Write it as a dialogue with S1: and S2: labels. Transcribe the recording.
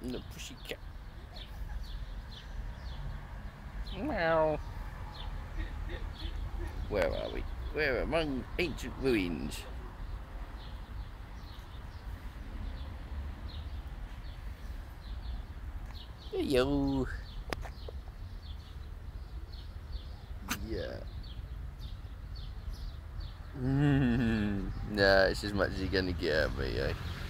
S1: The pussycat. Meow. Where are we? We're among ancient ruins. Yo. Yeah. Nah, it's as much as you're gonna get at me, eh?